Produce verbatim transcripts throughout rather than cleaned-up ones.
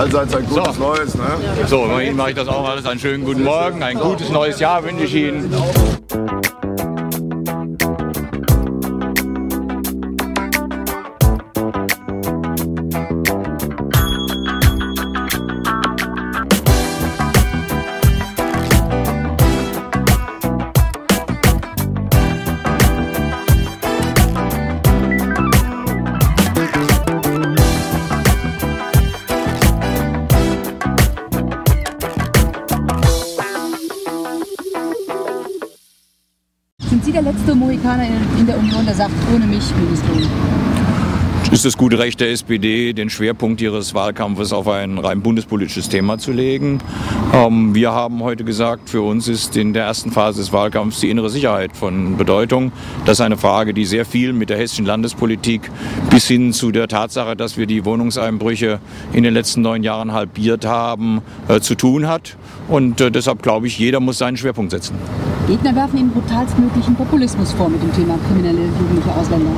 Allseits ein gutes so. Neues. Ne? So, bei Ihnen mache ich das auch alles. Einen schönen guten Morgen, ein gutes neues Jahr wünsche ich Ihnen. Sind Sie der letzte Mohikaner in der Union, der sagt, ohne mich Mindestlohn? Es ist das gute Recht der S P D, den Schwerpunkt ihres Wahlkampfes auf ein rein bundespolitisches Thema zu legen. Ähm, wir haben heute gesagt, für uns ist in der ersten Phase des Wahlkampfs die innere Sicherheit von Bedeutung. Das ist eine Frage, die sehr viel mit der hessischen Landespolitik bis hin zu der Tatsache, dass wir die Wohnungseinbrüche in den letzten neun Jahren halbiert haben, äh, zu tun hat. Und äh, deshalb glaube ich, jeder muss seinen Schwerpunkt setzen. Gegner werfen Ihnen brutalstmöglichen Populismus vor mit dem Thema kriminelle jugendliche Ausländer.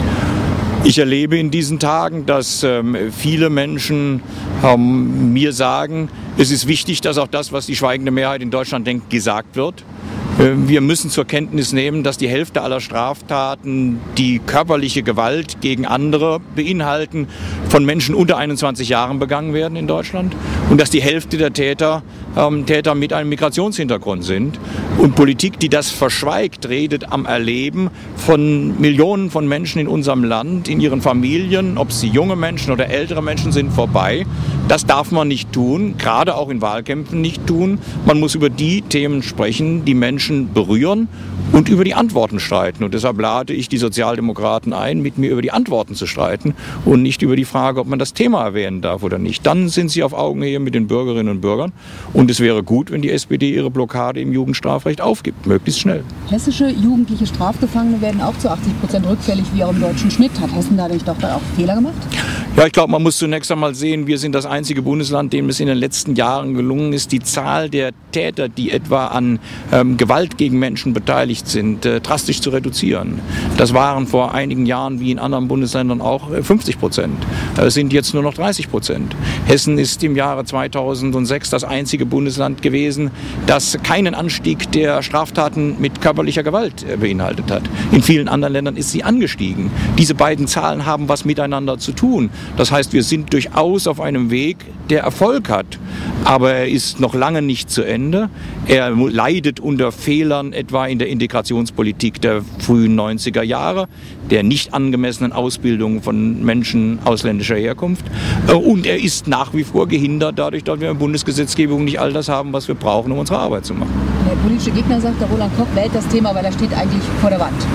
Ich erlebe in diesen Tagen, dass ähm, viele Menschen ähm, mir sagen, es ist wichtig, dass auch das, was die schweigende Mehrheit in Deutschland denkt, gesagt wird. Wir müssen zur Kenntnis nehmen, dass die Hälfte aller Straftaten, die körperliche Gewalt gegen andere beinhalten, von Menschen unter einundzwanzig Jahren begangen werden in Deutschland und dass die Hälfte der Täter ähm, Täter mit einem Migrationshintergrund sind. Und Politik, die das verschweigt, redet am Erleben von Millionen von Menschen in unserem Land, in ihren Familien, ob sie junge Menschen oder ältere Menschen sind, vorbei. Das darf man nicht tun, gerade auch in Wahlkämpfen nicht tun. Man muss über die Themen sprechen, die Menschen berühren und über die Antworten streiten. Und deshalb lade ich die Sozialdemokraten ein, mit mir über die Antworten zu streiten und nicht über die Frage, ob man das Thema erwähnen darf oder nicht. Dann sind sie auf Augenhöhe mit den Bürgerinnen und Bürgern. Und es wäre gut, wenn die S P D ihre Blockade im Jugendstrafrecht aufgibt, möglichst schnell. Hessische jugendliche Strafgefangene werden auch zu achtzig Prozent rückfällig, wie auch im deutschen Schnitt. Hat Hessen dadurch doch auch Fehler gemacht? Ja, ich glaube, man muss zunächst einmal sehen, wir sind das einzige Bundesland, dem es in den letzten Jahren gelungen ist, die Zahl der Täter, die etwa an ähm, Gewalt gegen Menschen beteiligt sind, äh, drastisch zu reduzieren. Das waren vor einigen Jahren, wie in anderen Bundesländern auch, äh, fünfzig Prozent. Es sind jetzt nur noch dreißig Prozent. Hessen ist im Jahre zweitausendsechs das einzige Bundesland gewesen, das keinen Anstieg der Straftaten mit körperlicher Gewalt äh, beinhaltet hat. In vielen anderen Ländern ist sie angestiegen. Diese beiden Zahlen haben was miteinander zu tun. Das heißt, wir sind durchaus auf einem Weg, der Erfolg hat. Aber er ist noch lange nicht zu Ende. Er leidet unter Fehlern etwa in der Integrationspolitik der frühen neunziger Jahre, der nicht angemessenen Ausbildung von Menschen ausländischer Herkunft. Und er ist nach wie vor gehindert dadurch, dass wir in der Bundesgesetzgebung nicht all das haben, was wir brauchen, um unsere Arbeit zu machen. Der politische Gegner sagt, der Roland Koch wählt das Thema, weil er steht eigentlich vor der Wand.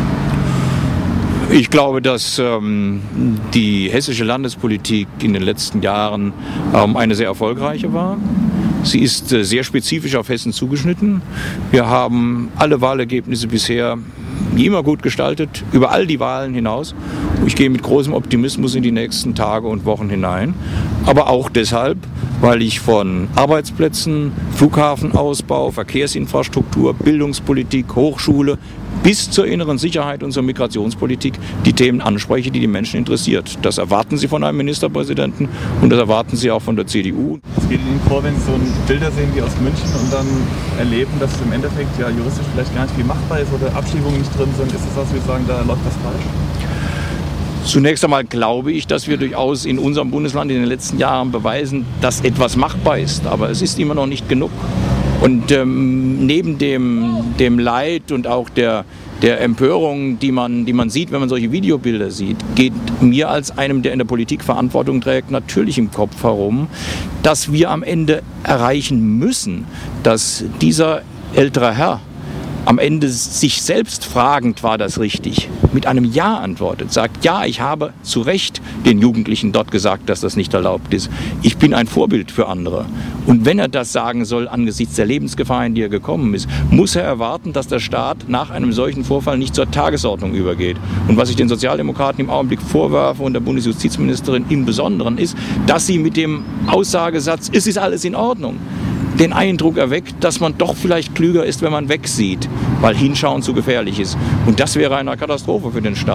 Ich glaube, dass ähm, die hessische Landespolitik in den letzten Jahren ähm, eine sehr erfolgreiche war. Sie ist äh, sehr spezifisch auf Hessen zugeschnitten. Wir haben alle Wahlergebnisse bisher wie immer gut gestaltet, über all die Wahlen hinaus. Ich gehe mit großem Optimismus in die nächsten Tage und Wochen hinein. Aber auch deshalb, weil ich von Arbeitsplätzen, Flughafenausbau, Verkehrsinfrastruktur, Bildungspolitik, Hochschule bis zur inneren Sicherheit und zur Migrationspolitik die Themen anspreche, die die Menschen interessiert. Das erwarten sie von einem Ministerpräsidenten und das erwarten sie auch von der C D U. Was geht Ihnen vor, wenn Sie so Bilder sehen wie aus München und dann erleben, dass im Endeffekt ja juristisch vielleicht gar nicht viel machbar ist oder Abschiebungen nicht drin sind? Ist das was, wir sagen, da läuft das falsch? Zunächst einmal glaube ich, dass wir durchaus in unserem Bundesland in den letzten Jahren beweisen, dass etwas machbar ist. Aber es ist immer noch nicht genug. Und ähm, neben dem, dem Leid und auch der, der Empörung, die man, die man sieht, wenn man solche Videobilder sieht, geht mir als einem, der in der Politik Verantwortung trägt, natürlich im Kopf herum, dass wir am Ende erreichen müssen, dass dieser ältere Herr am Ende sich selbst fragend, war das richtig, mit einem Ja antwortet, sagt, ja, ich habe zu Recht den Jugendlichen dort gesagt, dass das nicht erlaubt ist. Ich bin ein Vorbild für andere. Und wenn er das sagen soll angesichts der Lebensgefahr, in die er gekommen ist, muss er erwarten, dass der Staat nach einem solchen Vorfall nicht zur Tagesordnung übergeht. Und was ich den Sozialdemokraten im Augenblick vorwerfe und der Bundesjustizministerin im Besonderen ist, dass sie mit dem Aussagesatz, es ist alles in Ordnung, den Eindruck erweckt, dass man doch vielleicht klüger ist, wenn man wegsieht, weil Hinschauen zu gefährlich ist. Und das wäre eine Katastrophe für den Staat.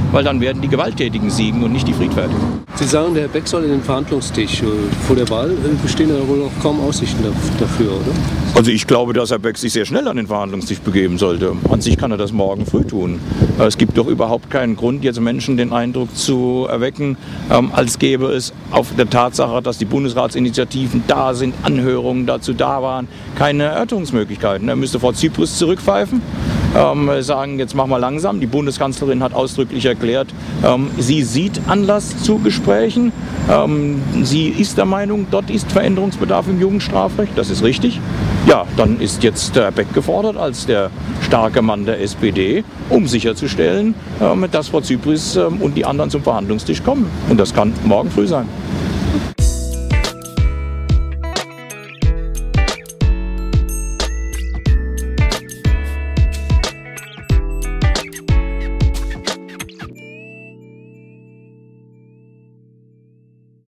weil dann werden die Gewalttätigen siegen und nicht die Friedfertigen. Sie sagen, der Herr Beck soll in den Verhandlungstisch. Vor der Wahl bestehen ja wohl auch kaum Aussichten dafür, oder? Also ich glaube, dass Herr Beck sich sehr schnell an den Verhandlungstisch begeben sollte. An sich kann er das morgen früh tun. Es gibt doch überhaupt keinen Grund, jetzt Menschen den Eindruck zu erwecken, ähm, als gäbe es auf der Tatsache, dass die Bundesratsinitiativen da sind, Anhörungen dazu da waren, keine Erörterungsmöglichkeiten. Er müsste Frau Zypris zurückpfeifen, ähm, sagen, jetzt machen wir langsam. Die Bundeskanzlerin hat ausdrücklich erklärt, ähm, sie sieht Anlass zu Gesprächen. Ähm, sie ist der Meinung, dort ist Veränderungsbedarf im Jugendstrafrecht. Das ist richtig. Ja, dann ist jetzt Herr Beck gefordert als der starke Mann der S P D, um sicherzustellen, ähm, dass Frau Zypris ähm, und die anderen zum Verhandlungstisch kommen. Und das kann morgen früh sein.